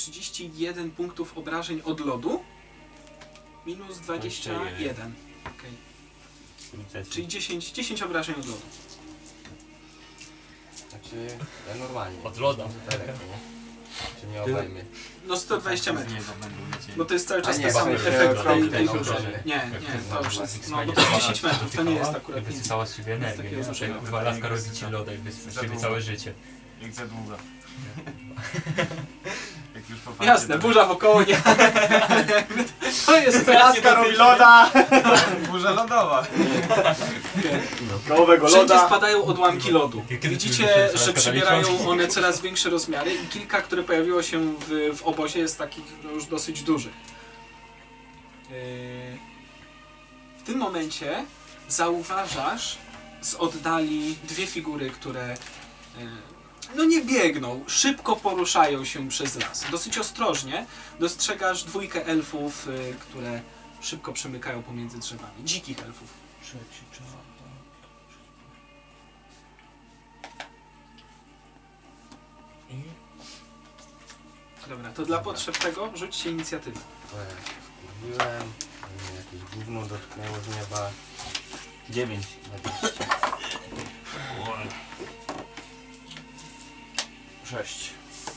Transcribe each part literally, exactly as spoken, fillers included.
trzydzieści jeden punktów obrażeń od lodu. Minus dwadzieścia jeden. Okay. Czyli dziesięć, dziesięć obrażeń od lodu. Znaczy, ja normalnie. Od loda. Czy nie obejmie? No sto dwadzieścia metrów. Bo to jest cały czas nie, ten sam efekt efekt tej, tej, tej obrażenia. Nie, nie, to już jest, no bo to jest dziesięć metrów, to nie jest akurat nic. Wysysała z siebie energię, nie? Że kurwa laska robi ci loda i wysysała z siebie całe życie. Jak za długo. Jak już po Jasne, burza wokoło nie. To jest Laska robi loda! burza lodowa. Kołowego Wszędzie loda! spadają odłamki lodu. Kiedy Widzicie, ty że już przybierają one coraz większe rozmiary i kilka, które pojawiło się w, w obozie, jest takich no, już dosyć dużych. Yy, w tym momencie zauważasz z oddali dwie figury, które yy, no nie biegną, szybko poruszają się przez las. Dosyć ostrożnie dostrzegasz dwójkę elfów, yy, które szybko przemykają pomiędzy drzewami. Dzikich elfów. Dobra, to dla potrzeb tego rzućcie inicjatywę. To ja się wkurwiłem, mnie jakieś gówno dotknęło z nieba. dziewięć. sześć.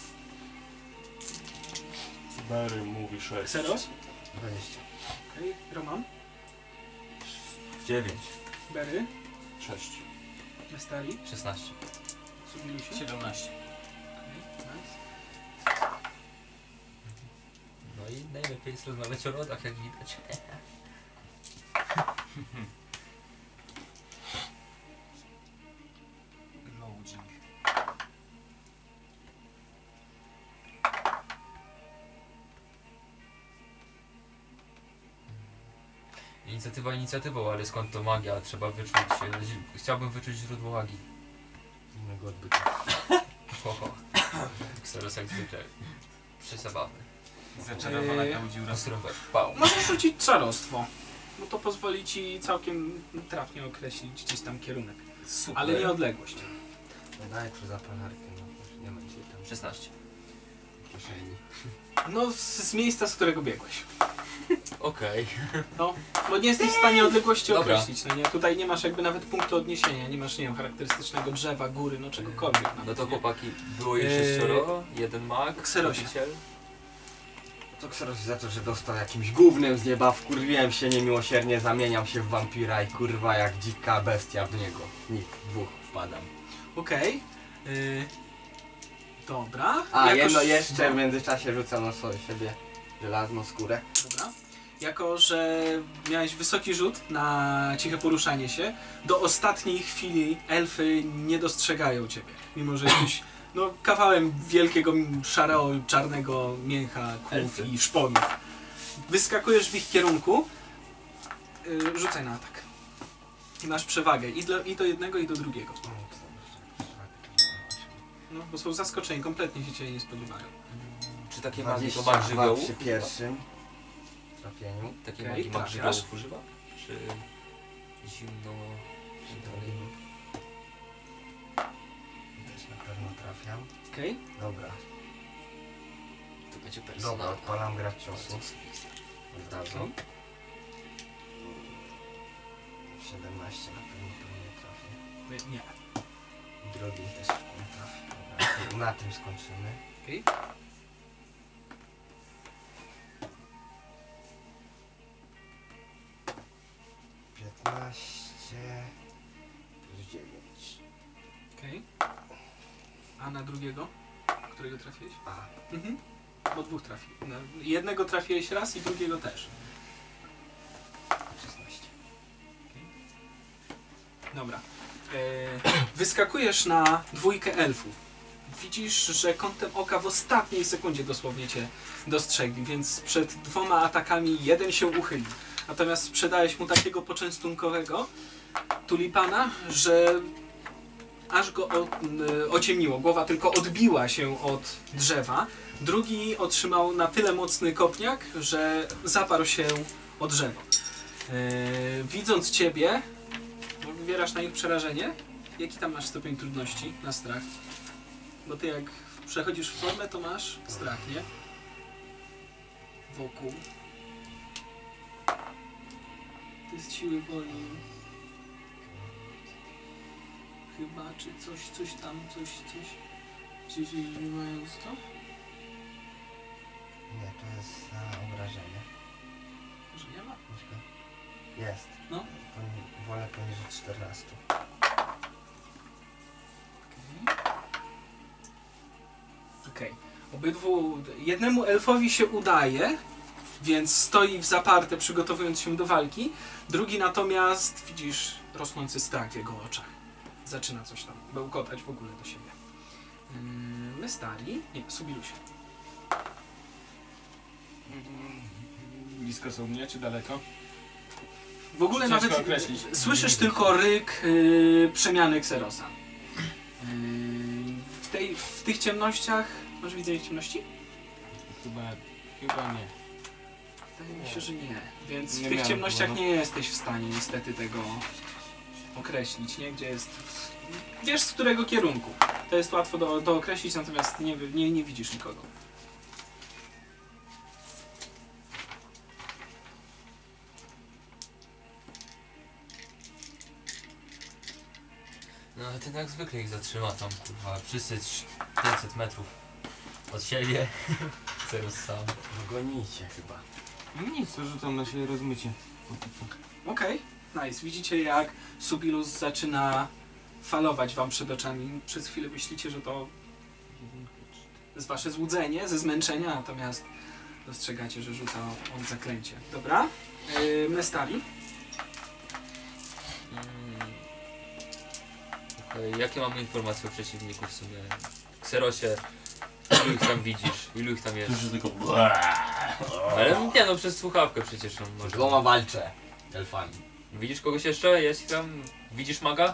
Barry mówi sześć. Xeros? dwadzieścia. Okej, okay. Roman? dziewięć. Berry? sześć. Mestari? szesnaście. Subiliście? siedemnaście. Okay, nice. No i najlepiej jest rozmawiać o lodach, jak widać. Loading. Inicjatywa inicjatywą, ale skąd to magia? Trzeba wyczuć... e, zi- Chciałbym wyczuć źródło magii. Innego odbytu. Ho, ho. Xeros jak zwykle. Przezabawny. Zaczarowana Eee, kaudziura. Ostrąbek. Pał. Możesz rzucić czarostwo, bo to pozwoli ci całkiem trafnie określić gdzieś tam kierunek, Super. ale nie odległość. Daj przez zapalarkę, no. Nie ma dzisiaj tam szesnaście. w kieszeni. No z, z miejsca, z którego biegłeś. Okej. No, bo nie jesteś w stanie odległości Dobra. określić, no nie? Tutaj nie masz jakby nawet punktu odniesienia, nie masz, nie wiem, charakterystycznego drzewa, góry, no czegokolwiek. No nawet, to nie? chłopaki, było ich Eee, sześcioro, jeden mag, Kserosie. rodziciel. Okej. Okay. Yy, dobra. A, Jakoś- jedno jeszcze no, w międzyczasie rzucam na sobie siebie żelazną skórę. Dobra. Jako, że miałeś wysoki rzut na ciche poruszanie się, do ostatniej chwili elfy nie dostrzegają ciebie. Mimo, że jesteś no, kawałem wielkiego, szarego, czarnego mięcha, kłów Elfy. i szponów. Wyskakujesz w ich kierunku. Yy, rzucaj na atak. Masz przewagę i, dla, i do jednego, i do drugiego. No, bo są zaskoczeni, kompletnie się ciebie nie spodziewają. Czy takie magii to dwadzieścia mag dwa żywiołów? przy pierwszym trafieniu. Takie Okej, magii mag trafiasz. żywiołów używa? Czy zimno... Przy drugim. Też na pewno trafiam. Okej. Dobra, To będzie dobra, personalna. odpalam grać ciosu. Od razu. Okej. siedemnaście na pewno to nie trafię. Nie. Drogi też nie trafię. Dobra, to na tym skończymy. Okej. piętnaście plus dziewięć. Okej. A na drugiego? Którego trafiłeś? A, Mhm. Bo dwóch trafi. No, jednego trafiłeś raz i drugiego też. szesnaście. Dobra. E, wyskakujesz na dwójkę elfów. Widzisz, że kątem oka w ostatniej sekundzie dosłownie cię dostrzegli, więc przed dwoma atakami jeden się uchylił. Natomiast sprzedałeś mu takiego poczęstunkowego tulipana, że aż go o, y, ociemniło. Głowa tylko odbiła się od drzewa. Drugi otrzymał na tyle mocny kopniak, że zaparł się o drzewo. Yy, widząc ciebie, wywierasz na nich przerażenie. Jaki tam masz stopień trudności na strach? Bo ty jak przechodzisz w formę, to masz strach, nie? wokół. To jest siły woli. Chyba, czy coś, coś tam, coś, coś. Gdzieś nie mając to? Nie, to jest na obrażenie. Że nie ma? Myślę. Jest. No. Poni- wolę poniżej czternastu. Okej. Okay. Obydwu, jednemu elfowi się udaje, więc stoi w zaparte, przygotowując się do walki. Drugi natomiast, widzisz, rosnący strach w jego oczach. Zaczyna coś tam bełkotać w ogóle do siebie. Yy, Mestari, nie, Subilusie. Blisko są mnie, czy daleko? W ogóle Ciężko nawet określić. słyszysz tylko ryk yy, przemiany Xerosa. Yy, w, tej, w tych ciemnościach, masz widzenie w ciemności? Chyba, chyba nie. Wydaje mi się, że nie. Więc w Nie tych miałem ciemnościach powodu. nie jesteś w stanie niestety tego określić, nie? Gdzie jest... Wiesz z którego kierunku. To jest łatwo do, do określić, natomiast nie, nie, nie widzisz nikogo. No ale ten jak zwykle ich zatrzyma tam, kurwa, wszyscy pięćset metrów od siebie. Zero sam. Gonicie chyba. No nic, to rzucam na siebie rozmycie. Okej, okay, nice. Widzicie jak Subilus zaczyna falować wam przed oczami. Przez chwilę myślicie, że to jest wasze złudzenie ze zmęczenia, natomiast dostrzegacie, że rzuca on zaklęcie. Dobra, yy, Mestari. Mm. Okej, jakie mamy informacje o przeciwniku w sumie? Kserosie, ilu ich tam widzisz? Ilu ich tam jest? Którzy tylko... Ale nie no, przez słuchawkę przecież on może. Dwoma walczę. Elfami. Widzisz kogoś jeszcze? Jest tam? Widzisz maga?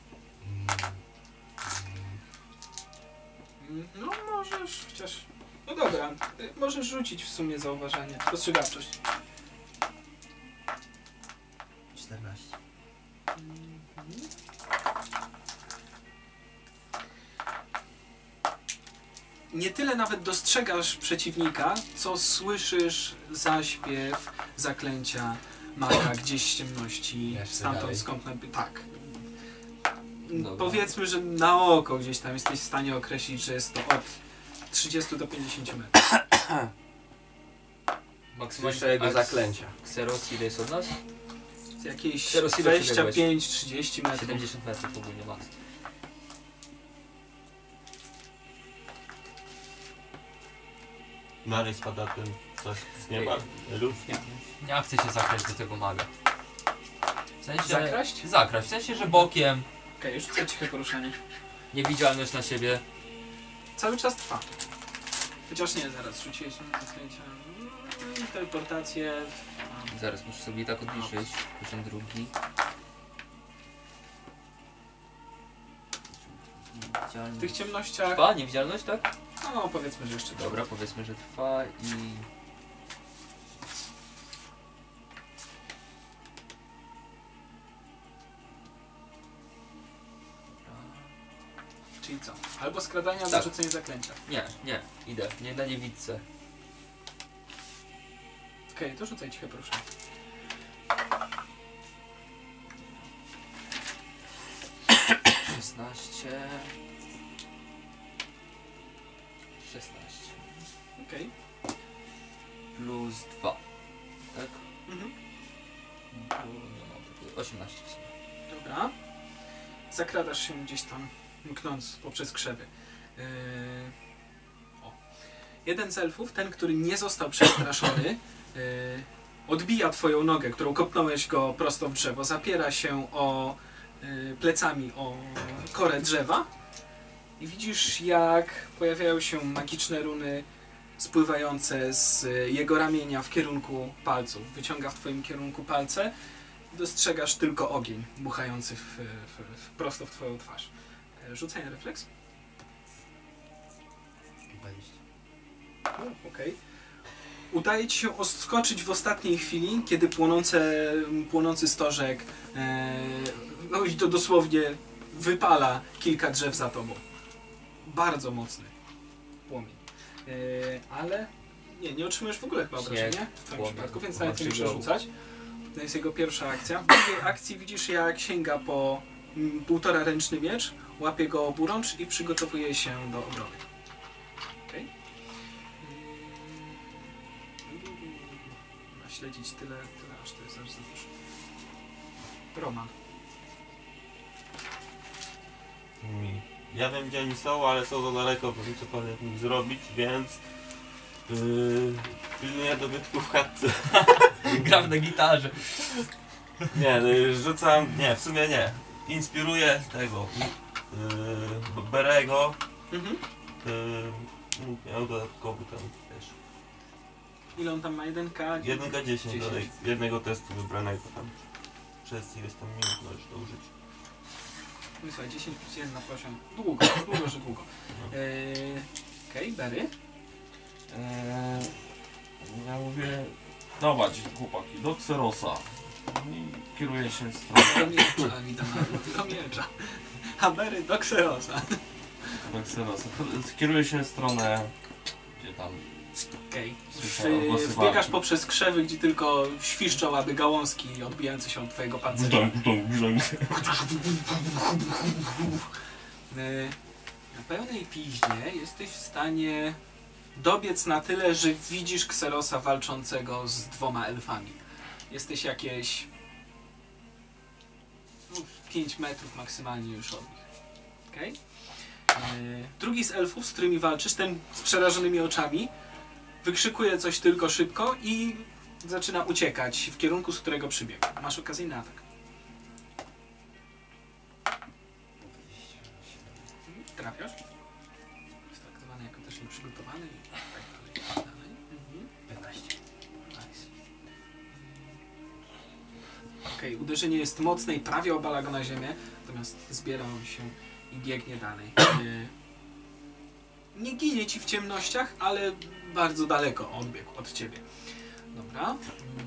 Mm, No możesz, chociaż... No dobra, y, możesz rzucić w sumie zauważanie. Spostrzegawczość. czternaście. Nie tyle nawet dostrzegasz przeciwnika, co słyszysz zaśpiew zaklęcia maga gdzieś z ciemności, Jeszcze stamtąd dalej. skąd naby... Tak. Dobra. Powiedzmy, że na oko gdzieś tam jesteś w stanie określić, że jest to od trzydziestu do pięćdziesięciu metrów. Maksymalnie. Słyszę jego A zaklęcia. Kseros ile jest od nas? Jakieś Teraz ile dwadzieścia pięć trzydzieści metrów. siedemdziesiąt metrów ogólnie max. Dalej spada ten coś z nieba. Lud. Nie chcę się zakraść do tego maga. W sensie... Zakraść? Zakraść, w sensie, że bokiem, Okej, okay, rzucę ciche poruszenie. niewidzialność na siebie. Cały czas trwa. Chociaż nie, zaraz rzuciłeś na zaklęcia. Mm, Teleportację. A, Zaraz muszę sobie i tak odliczyć. Poziom drugi. W tych ciemnościach. Trwa niewidzialność, tak? No powiedzmy, że jeszcze Dobra, powiedzmy, że trwa i... Czyli co? Albo skradanie, albo Tak. rzucenie zaklęcia. Nie, nie, idę. Nie na niewidce. Okej, okay, to rzucaj ciche poruszenie. szesnaście... szesnaście. Okej. Plus dwa. Tak? Mhm. Tu nie mam takiego. osiemnaście w sumie. Dobra. Zakradasz się gdzieś tam, mknąc poprzez krzewy. Yy... O. Jeden z elfów, ten, który nie został przestraszony, yy... odbija twoją nogę, którą kopnąłeś go prosto w drzewo, zapiera się o yy, plecami o korę drzewa i widzisz, jak pojawiają się magiczne runy spływające z jego ramienia w kierunku palców. Wyciąga w twoim kierunku palce. Dostrzegasz tylko ogień buchający w, w, w, prosto w twoją twarz. Rzucaj na refleks. dwadzieścia. Okej. Udaje ci się odskoczyć w ostatniej chwili, kiedy płonące, płonący stożek e, no i to dosłownie wypala kilka drzew za tobą. Bardzo mocny płomień. E, ale Nie, nie otrzymujesz w ogóle chyba obrażeń, Śnieg, nie? W twoim płomień, przypadku, więc nawet nie znaczy musisz go- rzucać. To jest jego pierwsza akcja. W drugiej akcji widzisz, jak sięga po mm, półtora ręczny miecz, łapie go oburącz i przygotowuje się do obrony. Okej? Ma śledzić tyle, tyle, aż to jest aż za dużo. Roman. Mi. Ja wiem, gdzie oni są, ale są za daleko, bo wiem, co powinien zrobić, więc... Yy, pilnuję dobytków w chatce. Gram na gitarze. Nie, yy, rzucam... Nie, w sumie nie. Inspiruję tego... Yy, Berego. Mhm. Yy, miał dodatkowy ten, wiesz... Ile on tam ma? jeden K? jeden K dziesięć dziesięć. dodaj, jednego testu wybranego tam. Przez ileś tam minut możesz to użyć. No słuchaj, dziesięć plus jeden na poziom. Długo, długo, że długo. Eee, Okej, okay, Berry. Eee, ja mówię, dawać chłopaki, do Xerosa. I kieruję się w stronę Do miecza, witam na do miecza. A Berry do Xerosa. do Xerosa. Kieruję się w stronę, gdzie tam Okej. słyszałem Okay. głosy Wbiegasz walki. poprzez krzewy, gdzie tylko świszczą aby gałązki odbijające się od twojego pancerza. Brzdąk, brzdąk, brzdąk. Eee, Na pełnej piźnie jesteś w stanie dobiec na tyle, że widzisz Xerosa walczącego z dwoma elfami. Jesteś jakieś no, pięć metrów maksymalnie już od nich. Okay? Eee, Drugi z elfów, z którymi walczysz, ten z przerażonymi oczami, wykrzykuje coś tylko szybko i zaczyna uciekać w kierunku, z którego przybiegł. Masz okazyjny atak. Trafiasz? Jest traktowany jako też nieprzygotowany i tak dalej. i tak dalej. Mhm. piętnaście. Nice. Okej, uderzenie jest mocne i prawie obala go na ziemię, natomiast zbiera on się i biegnie dalej. Nie, nie ginie ci w ciemnościach, ale bardzo daleko odbiegł od ciebie. Dobra.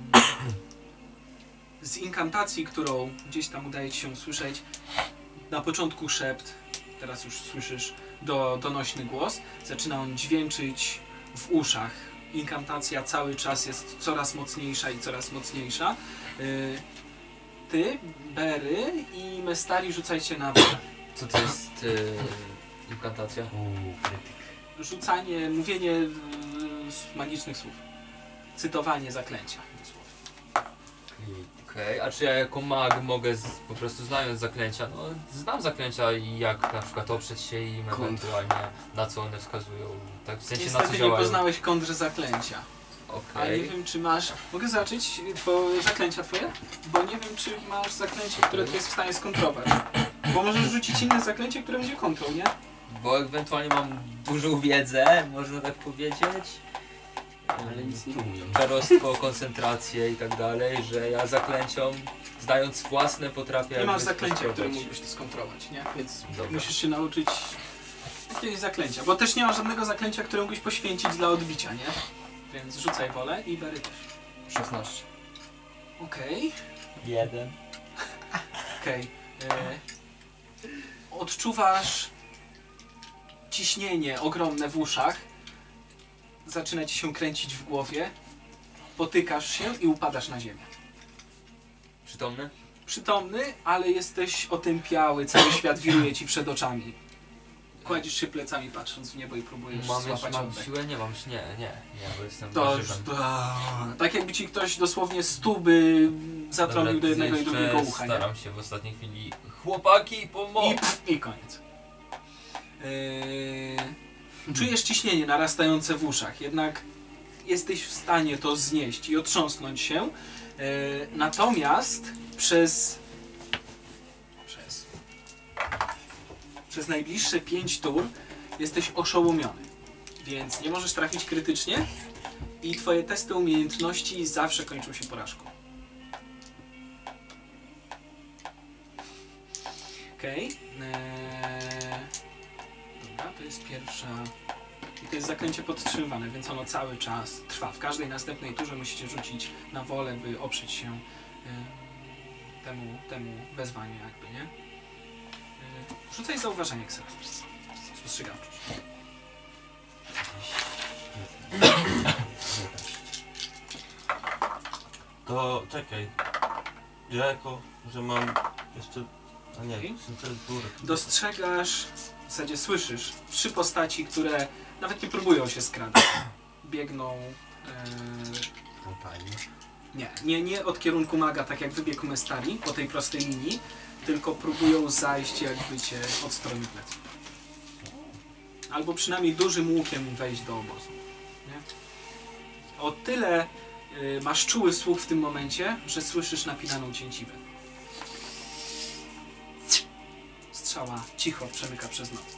Z inkantacji, którą gdzieś tam udaje ci się usłyszeć, na początku szept, teraz już słyszysz do, donośny głos, zaczyna on dźwięczyć w uszach. Inkantacja cały czas jest coraz mocniejsza i coraz mocniejsza. Yy, ty, Berry i Mestari rzucajcie na wolę. Co to jest yy, inkantacja? Uuu, krytyk. Rzucanie, mówienie yy, z magicznych słów. Cytowanie zaklęcia. dosłownie. Okej, a czy ja jako mag mogę z, po prostu znając zaklęcia, no znam zaklęcia i jak na przykład oprzeć się im Kąt. ewentualnie na co one wskazują, tak w sensie na co Niestety nie działają. poznałeś kądrze zaklęcia. A nie Okej. wiem, czy masz... Mogę zacząć two... zaklęcia twoje? Bo nie wiem, czy masz zaklęcie, które ty jest w stanie skontrować. Bo możesz rzucić inne zaklęcie, które będzie kontrol, nie? Bo ewentualnie mam dużą wiedzę, można tak powiedzieć. Ale nic nie umiem. Czarostwo, koncentrację i tak dalej, że ja zaklęciom, znając własne, potrafię Nie jakby masz zaklęcia, które skontrować. mógłbyś to skontrować, nie? Więc Dobra. musisz się nauczyć jakiegoś zaklęcia. Bo też nie masz żadnego zaklęcia, które mógłbyś poświęcić dla odbicia, nie? Więc rzucaj wolę i Berry też. szesnaście. Okej. Jeden. Okej. E, Odczuwasz ciśnienie ogromne w uszach. Zaczyna ci się kręcić w głowie. Potykasz się i upadasz na ziemię. Przytomny? Przytomny, ale jesteś otępiały. Cały świat wiruje ci przed oczami. Kładziesz się plecami patrząc w niebo i próbujesz Mam, jeszcze, złapać mam oddech. siłę? Nie mam, nie, nie, nie, bo jestem To, warzywem. tak jakby ci ktoś dosłownie stuby zatrąbił Dobra, do jednego i jeszcze drugiego ucha, nie? staram się w ostatniej chwili. Chłopaki, I, pomoc! pff, i koniec. Yy, czujesz ciśnienie narastające w uszach, jednak jesteś w stanie to znieść i otrząsnąć się. Yy, natomiast przez, przez przez najbliższe pięć tur jesteś oszołomiony, więc nie możesz trafić krytycznie i twoje testy umiejętności zawsze kończą się porażką. Okej. Okay. Dobra, to jest pierwsza... I to jest zaklęcie podtrzymywane, więc ono cały czas trwa. W każdej następnej turze musicie rzucić na wolę, by oprzeć się y, temu, temu wezwaniu jakby, nie? Y, rzucaj zauważenie, Xerox. Spostrzegawczość. To czekaj. Ja jako, że mam jeszcze... A nie, Okej. to jest durek. Dostrzegasz, w zasadzie słyszysz, trzy postaci, które nawet nie próbują się skradać. Biegną... E, Kompanii. nie, nie, nie od kierunku maga, tak jak wybiegł Mestari, po tej prostej linii, tylko próbują zajść jakby cię od strony pleców. Albo przynajmniej dużym łukiem wejść do obozu. Nie? O tyle y, masz czuły słuch w tym momencie, że słyszysz napinaną cięciwę. Strzała cicho przemyka przez noc.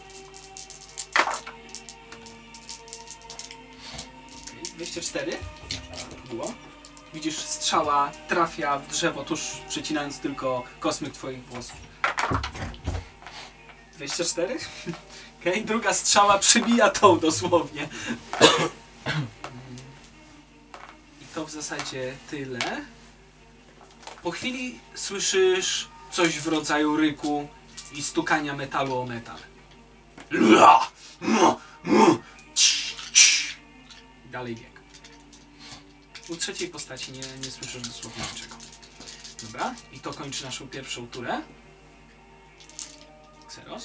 Okay, dwieście cztery było. Widzisz, strzała trafia w drzewo, tuż przecinając tylko kosmyk twoich włosów. dwieście cztery? Okej, okay, druga strzała przybija tą dosłownie. I to w zasadzie tyle. Po chwili słyszysz coś w rodzaju ryku i stukania metalu o metal. Dalej bieg. U trzeciej postaci nie, nie słyszysz dosłownie niczego. Dobra, i to kończy naszą pierwszą turę. Xeros?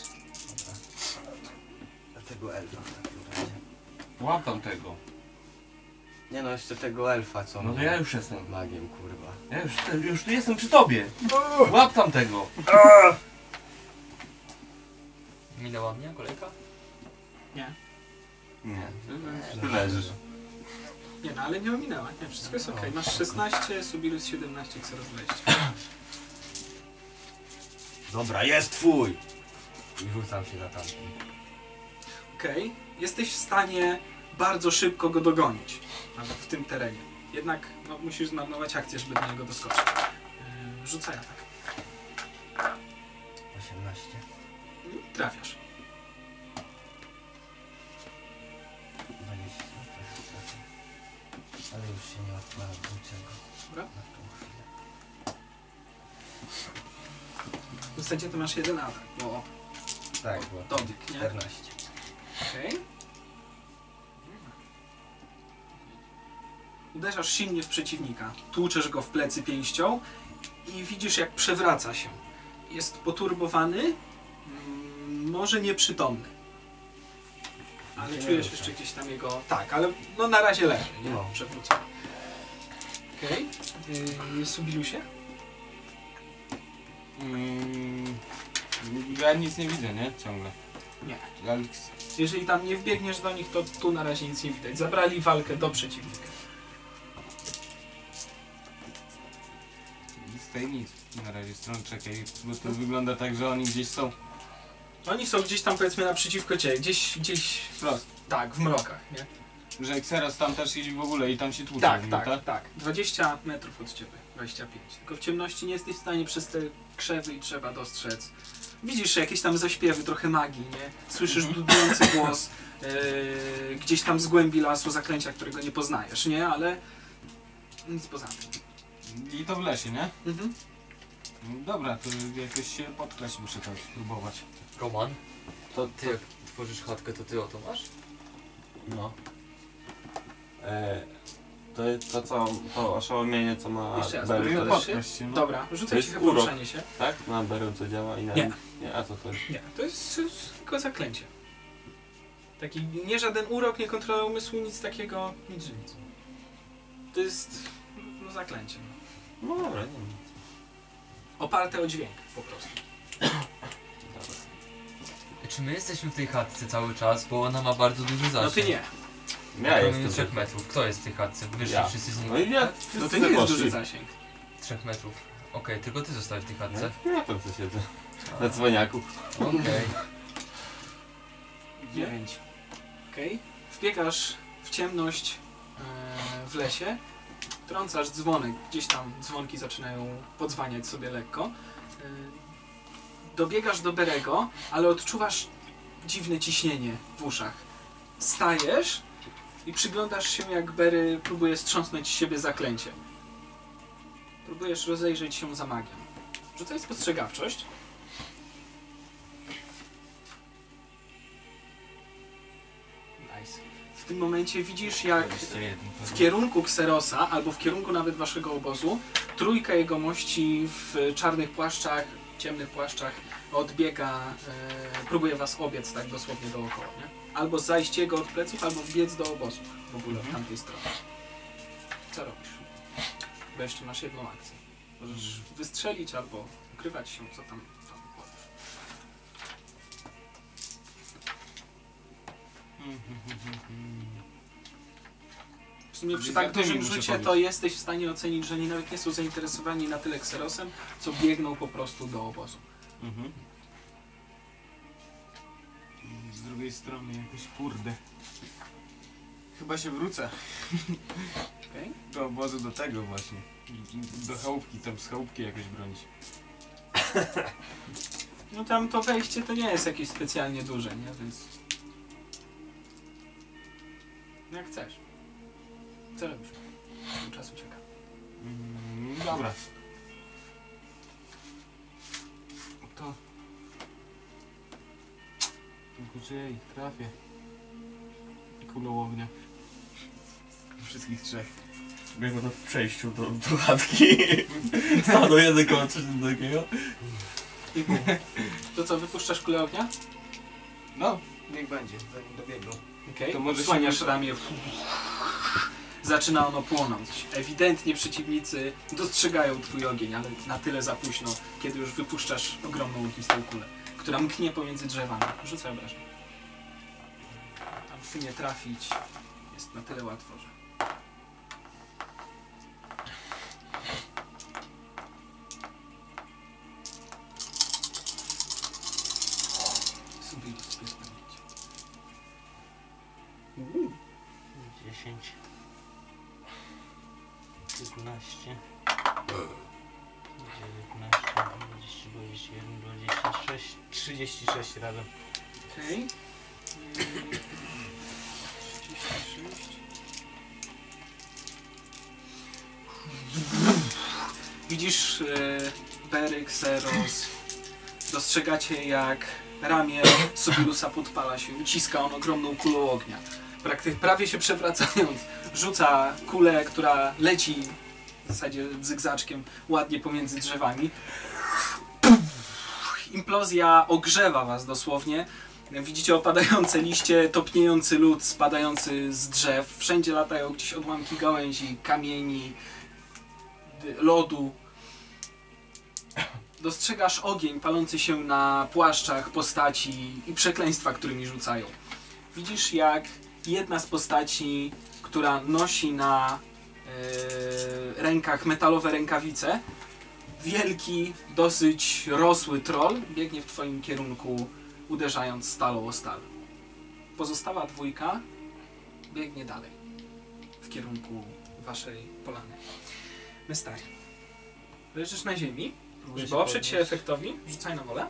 Tego elfa w takim razie. Łap tam tego. Nie no, jeszcze tego elfa, co No to mnie- ja już jestem. magiem, kurwa. Ja już, już tu jestem przy tobie. Łap tam tego. Minęła mnie kolejka? Nie. Nie, ty leżysz. Nie no, ale nie ominęła. Nie, wszystko jest okej. Masz szesnaście, Subilus siedemnaście, Xeros dwadzieścia. Dobra, jest twój! I rzucam się na tamten. Okej. Jesteś w stanie bardzo szybko go dogonić. Nawet w tym terenie. Jednak no, musisz zmarnować akcję, żeby do niego doskoczyć. Yy, rzucaj atak. osiemnaście. Trafiasz. dwadzieścia. Trafię. Ale już się nie odpala niczego. Dobra. Na tą chwilę. W zasadzie to masz jeden atak, bo Tak, bo dobieg, nie? czternaście. Okej. Uderzasz silnie w przeciwnika, tłuczesz go w plecy pięścią i widzisz, jak przewraca się. Jest poturbowany, mm, może nieprzytomny. Ale Nie czujesz rusza. jeszcze gdzieś tam jego... Tak, ale no na razie leży, nie? No. Przewrócony. Okej. Yy, Subilusie? Mm, ja nic nie widzę, nie? Ciągle. Nie. Ale Jeżeli tam nie wbiegniesz do nich, to tu na razie nic nie widać. Zabrali walkę do przeciwnika. z tej nic na razie stron, czekaj, bo to wygląda tak, że oni gdzieś są. Oni są gdzieś tam, powiedzmy, naprzeciwko ciebie, gdzieś, gdzieś, Wprost. tak, w mrokach, nie? Że Xeros tam też idzie w ogóle i tam się tłucze. Tak, w nim, tak, tak. dwadzieścia metrów od ciebie, dwadzieścia pięć. Tylko w ciemności nie jesteś w stanie przez te krzewy i drzewa dostrzec. Widzisz jakieś tam zaśpiewy, trochę magii, nie? Słyszysz dudniący głos, yy, gdzieś tam z głębi lasu zaklęcia, którego nie poznajesz, nie? Ale nic poza tym. I to w lesie, nie? Mhm. No dobra, to jakoś się podkraść muszę to spróbować. Roman, To, ty jak tworzysz chatkę, to ty o to masz? No. E, to jest to co, to oszołomienie co ma Jeszcze raz, Beryl, Beryl to też? jest, Podkraść się, no. Dobra, To rzucaj jest się na urok. poruszanie się. tak? Na Beryl co działa i na... Nie. Nie, a co to jest? Nie, to jest, to jest tylko zaklęcie. Taki, nie żaden urok, nie kontrola umysłu, nic takiego, nic, że nic. To jest no, zaklęcie. No dobra, nie wiem. Oparte o dźwięk po prostu. Czy my jesteśmy w tej chatce cały czas, bo ona ma bardzo duży zasięg? No ty nie. Ja Promieniu jestem. trzech metrów. Kto jest w tej chatce? Wyszli Ja. wszyscy z nim. No i ja, No wszyscy to nie jest poszli. duży zasięg. Trzech metrów. Okej, tylko ty zostałeś w tej chatce. No, ja tam co siedzę. Na dzwoniaku. Okej. dziewięć. Okej. Wbiegasz w ciemność e, w lesie. Trącasz dzwonek. Gdzieś tam dzwonki zaczynają podzwaniać sobie lekko. E, dobiegasz do Berego, ale odczuwasz dziwne ciśnienie w uszach. Stajesz i przyglądasz się, jak Berry próbuje strząsnąć z siebie zaklęcie. Próbujesz rozejrzeć się za magiem. Rzucaj spostrzegawczość. Nice. w tym momencie widzisz, jak dwadzieścia jeden. w kierunku Xerosa, albo w kierunku nawet waszego obozu, trójka jegomości w czarnych płaszczach, ciemnych płaszczach odbiega, e, próbuje was obiec tak dosłownie dookoła, nie? Albo zajść jego od pleców, albo wbiec do obozu w ogóle w tamtej stronie. Co robisz? Bo jeszcze masz jedną akcję. Możesz wystrzelić albo ukrywać się, co tam, tam powiesz. W sumie przy tak dużym muszę rzucie powiedzieć. to jesteś w stanie ocenić, że oni nawet nie są zainteresowani na tyle Xerosem, co biegną po prostu do obozu. Mhm. Z drugiej strony jakoś kurde. Chyba się wrócę. Okay? Do obozu, do tego właśnie. Do chałupki, tam z chałupki jakoś bronić. No tam to wejście to nie jest jakieś specjalnie duże, nie? Więc... Jak chcesz. Co robisz? Czas ucieka. Mm, dobra. To... Tylko czy ja ich trafię. Kulą ognia. Wszystkich trzech. Biegł to w przejściu do, do chatki. Stanął jeden koło coś takiego. To co, wypuszczasz kulę ognia? No, niech będzie, zanim dobiegną. Okej, To może odsłaniasz się- ramię. Zaczyna ono płonąć. Ewidentnie przeciwnicy dostrzegają twój ogień, ale na tyle za późno, kiedy już wypuszczasz ogromną ognistą kulę, która mknie pomiędzy drzewami. Rzucaj obrażeń. Tam w nie trafić jest na tyle łatwo, że... Sobie to sobie sprawdzić. Uuu. dziesięć. piętnaście. dziewiętnaście, dwadzieścia, dwadzieścia jeden, dwadzieścia sześć, trzydzieści sześć razem. Okej. Mm, trzydzieści sześć. Widzisz e, Bery, Xeros. Dostrzegacie, jak ramię Sobirusa podpala się. Uciska on ogromną kulą ognia. Praktycznie prawie się przewracając, rzuca kulę, która leci w zasadzie zygzaczkiem ładnie pomiędzy drzewami. Implozja ogrzewa was dosłownie. Widzicie opadające liście, topniejący lód spadający z drzew. Wszędzie latają gdzieś odłamki gałęzi, kamieni, d- lodu. Dostrzegasz ogień palący się na płaszczach postaci i przekleństwa, którymi rzucają. Widzisz, jak jedna z postaci, która nosi na e, rękach metalowe rękawice, wielki, dosyć rosły troll biegnie w twoim kierunku, uderzając stalą o stal. Pozostała dwójka biegnie dalej, w kierunku waszej polany. Mystari. Leżysz na ziemi, Próbuję żeby oprzeć się podnieść. efektowi, rzucaj na wolę.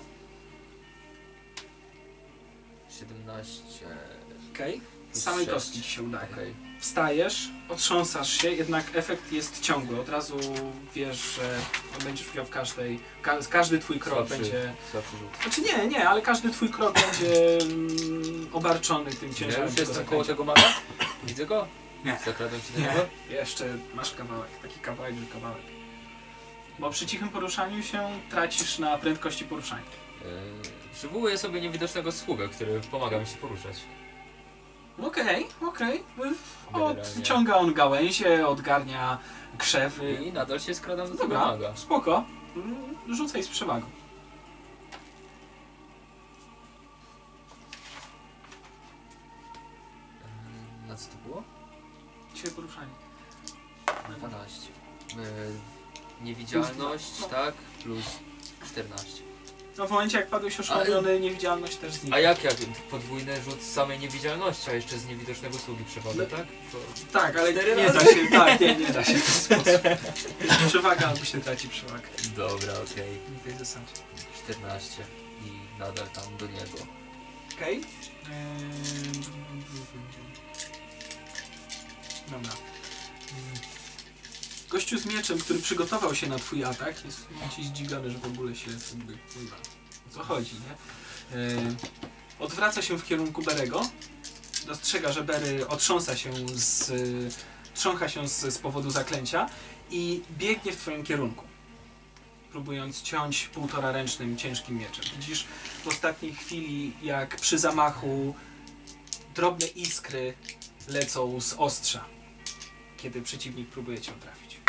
siedemnaście. Okej. Plus Z samej sześć. kostki ci się udaje. Okej. Wstajesz, otrząsasz się, jednak efekt jest ciągły. Od razu wiesz, że będziesz miał w każdej... Ka każdy twój krok Słabszy. będzie... Słabszy rzut. Znaczy nie, nie, ale każdy twój krok będzie mm, obarczony tym Ja ciężarem. już tego jestem koło zaklęcia. tego maga? Widzę go? Nie. Zakradam się do Nie, niego? jeszcze masz kawałek, taki kawałek, że kawałek. Bo przy cichym poruszaniu się tracisz na prędkości poruszania. Yy, przywołuję sobie niewidocznego sługę, który pomaga mi się poruszać. Okej, okej. Generalnie. Odciąga on gałęzie, odgarnia krzewy. I nadal się skradam do tego Dobra, maga. spoko. Mm, Rzucaj z przewagą. Yy, na co to było? Ciche poruszanie. dwanaście. Yy, niewidzialność, No. tak? Plus czternaście. No w momencie jak padłeś oszałamiony, niewidzialność też znika. A jak jak? Podwójny rzut z samej niewidzialności, a jeszcze z niewidocznego sługi przewagę, No. tak? To... Tak, ale Cztery nie da razy? się, tak, nie, nie da się w ten sposób. Jest przewaga albo się traci przewagę. Dobra, okej. W tej zasadzie. czternaście i nadal tam do niego. Okej. Eee, Dobra. Gościu z mieczem, który przygotował się na twój atak, jest ci zdziwiony, że w ogóle się jakby kurwa, o co chodzi, nie? Eee, odwraca się w kierunku Berego dostrzega, że Berry otrząsa się z, trzącha się z, z powodu zaklęcia i biegnie w twoim kierunku, próbując ciąć półtora ręcznym ciężkim mieczem. Widzisz w ostatniej chwili, jak przy zamachu drobne iskry lecą z ostrza, kiedy przeciwnik próbuje cię trafić.